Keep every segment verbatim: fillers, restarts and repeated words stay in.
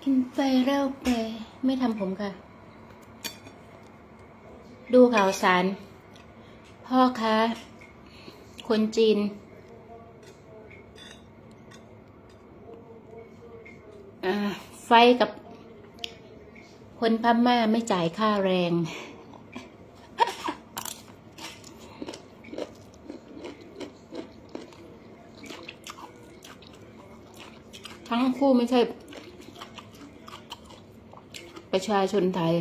กินไปเล่าไปไม่ทำผมค่ะดูข่าวสารพ่อค้าคนจีนไฟกับคนพม่าไม่จ่ายค่าแรงทั้งคู่ไม่ใช่ประชาชนไทย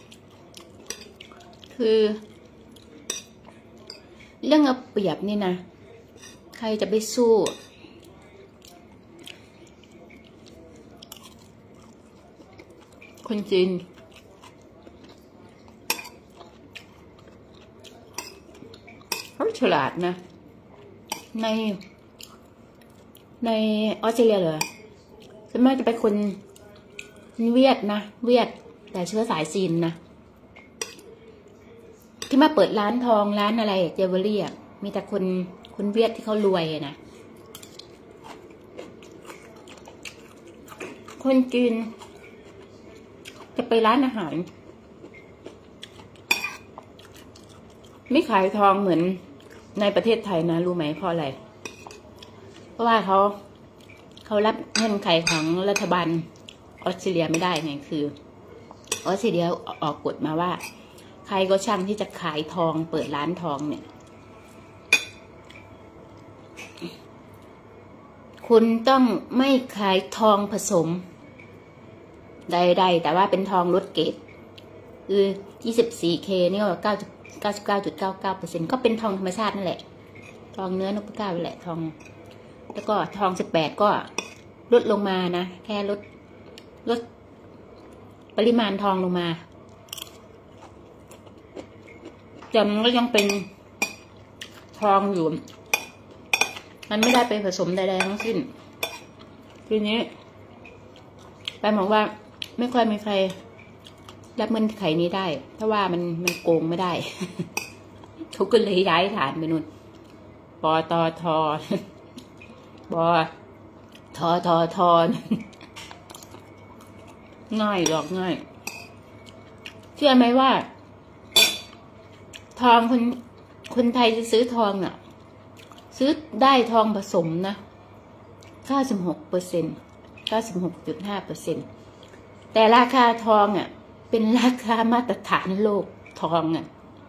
คือเรื่องเอาเปรียบนี่นะใครจะไปสู้คนจีนเขาฉลาดนะในในออสเตรเลียเหรอส่วนมากจะเป็นคนเวียดนะเวียดแต่เชื้อสายจีนนะที่มาเปิดร้านทองร้านอะไรเจเวลรี่อ่ะมีแต่คนคนเวียดที่เขารวยนะคนจีนจะไปร้านอาหารไม่ขายทองเหมือนในประเทศไทยนะรู้ไหมเพราะอะไรเพราะว่าเขาเขารับเงื่อนไขของรัฐบาลออสเตรเลียไม่ได้ไงคือออสเตรเลียออกกฎมาว่าใครก็ช่างที่จะขายทองเปิดร้านทองเนี่ยคุณต้องไม่ขายทองผสมใดๆแต่ว่าเป็นทองลดเกรดคือ ยี่สิบสี่เค เนี่ย เก้าสิบเก้า เก้าจุดเก้าเก้าเปอร์เซ็นต์ ก็เป็นทองธรรมชาตินั่นแหละทองเนื้อนพเก้าแหละทองแล้วก็ทองสิบแปดก็ลดลงมานะแค่ลดลดปริมาณทองลงมาแต่มันก็ยังเป็นทองอยู่มันไม่ได้ไปผสมใดๆทั้งสิ้นทีนี้ไปบอกว่าไม่ค่อยมีใครรับเงินไขนี้ได้เพราะว่ามันมันโกงไม่ได้ เขาก็เลยย้ายฐานไปนู่นปอตอทอบอทอทอทอง่ายหรอกง่ายเชื่อไหมว่าทองคนคนไทยจะซื้อทองน่ะซื้อได้ทองผสมนะเก้าสิบหกเปอร์เซ็นต์เก้าสิบหกจุดห้าเปอร์เซ็นต์แต่ราคาทองอ่ะเป็นราคามาตรฐานโลกทองอ่ะ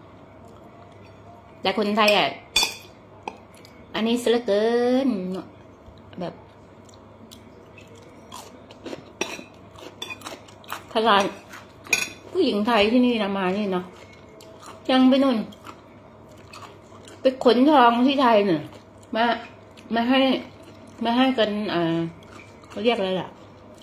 แต่คนไทยอ่ะอันนี้เสียเกินแบบขนาดผู้หญิงไทยที่นี่นะมานี่เนาะยังไปนู่นไปขนทองที่ไทยเนี่ยมามาให้มาให้กันอ่าเขาเรียกอะไรล่ะ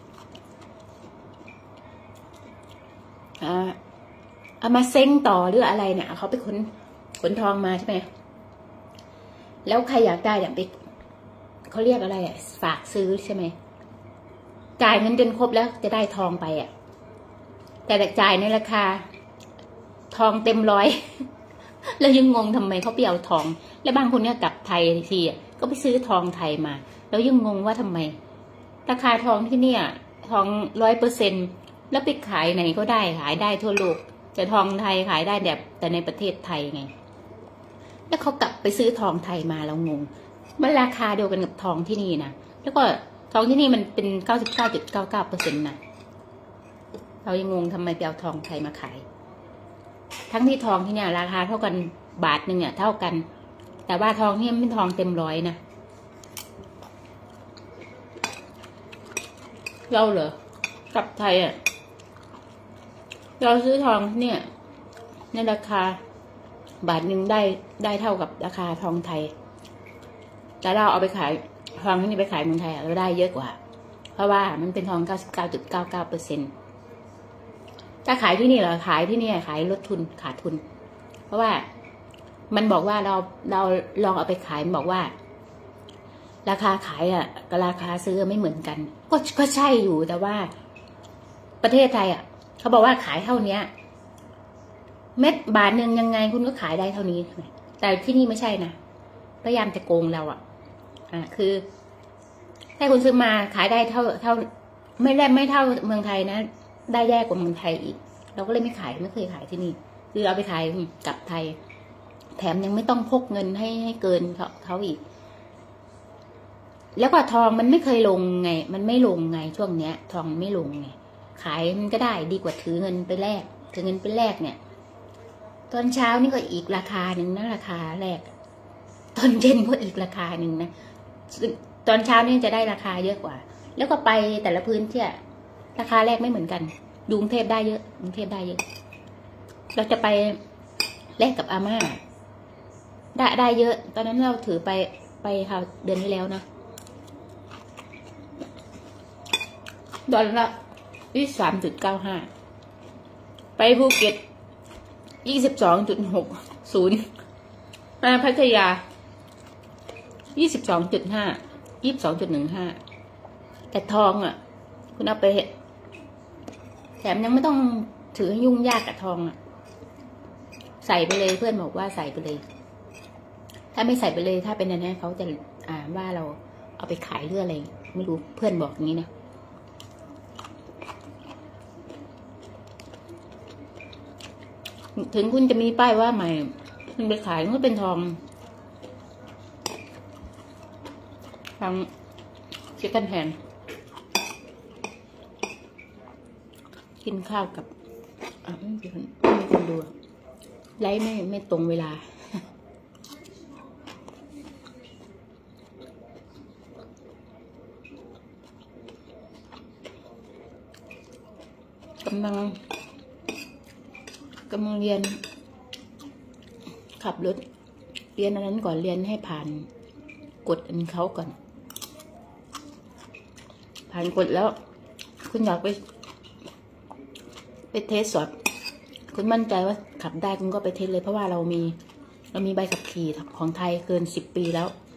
อ่าเอามาเซ้งต่อหรืออะไรเนี่ยเขาไปขนขนทองมาใช่ไหมแล้วใครอยากได้เนี่ยไปเขาเรียกอะไรอ่ะฝากซื้อใช่ไหมจ่ายเงินจนครบแล้วจะได้ทองไปอ่ะแต่แต่จ่ายในราคาทองเต็มร้อยแล้วยังงงทำไมเขาไปเอาทองแล้วบางคนเนี่ยกลับไทยทีอ่ะก็ไปซื้อทองไทยมาแล้วยังงงว่าทำไมราคาทองที่เนี่ยทองร้อยเปอร์เซ็นต์แล้วไปขายไหนก็ได้ขายได้ทั่วโลกแต่ทองไทยขายได้แบบแต่ในประเทศไทยไงแล้วเขากลับไปซื้อทองไทยมาแล้วงงมันราคาเดียวกันกับทองที่นี่นะแล้วก็ทองที่นี่มันเป็นเก้าสิบเก้าจุดเก้าเก้าเปอร์เซ็นต์นะเรายังงงทำไมไปเอาทองไทยมาขายทั้งที่ทองที่เนี่ยราคาเท่ากันบาทหนึ่งเนี่ยเท่ากันแต่ว่าทองที่มันเป็นทองเต็มร้อยนะเราเหรอกับไทยอ่ะเราซื้อทองเนี่ยในราคาบาทหนึ่งได้ได้เท่ากับราคาทองไทยแต่เราเอาไปขายทองที่นี่ไปขายเมืองไทยเราได้เยอะกว่าเพราะว่ามันเป็นทองเก้าสิบเก้าจุดเก้าเก้าเปอร์เซ็นต์ถ้าขายที่นี่เหรอขายที่นี่ขายลดทุนขาดทุนเพราะว่ามันบอกว่าเราเราลองเอาไปขายมันบอกว่าราคาขายอ่ะกับราคาซื้อไม่เหมือนกันก็ก็ใช่อยู่แต่ว่าประเทศไทยอ่ะเขาบอกว่าขายเท่านี้เม็ดบาทหนึ่งยังไงคุณก็ขายได้เท่านี้แต่ที่นี่ไม่ใช่นะพยายามจะโกงเราอ่ะอ่าคือถ้าคุณซื้อมาขายได้เท่าเท่าไม่ได้ไม่เท่าเมืองไทยนะได้แย่กว่าเมืองไทยอีกเราก็เลยไม่ขายไม่เคยขายที่นี่คือเอาไปขายกลับไทยแถมยังไม่ต้องพกเงินให้ให้เกินเขาเขาอีกแล้วก็ทองมันไม่เคยลงไงมันไม่ลงไงช่วงเนี้ยทองไม่ลงไงขายมันก็ได้ดีกว่าถือเงินไปแลกถือเงินไปแลกเนี่ยตอนเช้านี่ก็อีกราคาหนึ่งนะราคาแรกตอนเย็นก็อีกราคาหนึ่งนะตอนเช้านี่จะได้ราคาเยอะกว่าแล้วก็ไปแต่ละพื้นที่ราคาแรกไม่เหมือนกันกรุงเทพได้เยอะกรุงเทพได้เยอะเราจะไปแลกกับอาม่าได้ได้เยอะตอนนั้นเราถือไปไปค่ะเดือนที่แล้วนะดอลลาร์ยี่สามจุดเก้าห้าไปภูเก็ตยี่สิบสองจุดหกศูนย์มาพัทยายี่สิบสองจุดห้ายี่สิบสองจุดหนึ่งห้าแต่ทองอ่ะคุณเอาไปแถมยังไม่ต้องถือยุ่งยากกับทองอ่ะใส่ไปเลยเพื่อนบอกว่าใส่ไปเลยถ้าไม่ใส่ไปเลยถ้าเป็นอันนี้เขาจะอ่าว่าเราเอาไปขายเรื่องอะไรไม่รู้เพื่อนบอกอย่างนี้นะถึงคุณจะมีป้ายว่าใหม่คุณไปขายมันก็เป็นทองทางชิคเก้นแฮนกินข้าวกับอ่ะไม่มีคนไม่มีคนดูไลฟ์ไม่ไม่ตรงเวลากำลังกำลังเรียนขับรถเรียนอันนั้นก่อนเรียนให้ผ่านกฎอันเขาก่อนผ่านกฎแล้วคุณอยากไปไปเทสสอบคุณมั่นใจว่าขับได้คุณก็ไปเทสเลยเพราะว่าเรามีเรามีใบขับขี่ของไทยเกินสิบปีแล้ว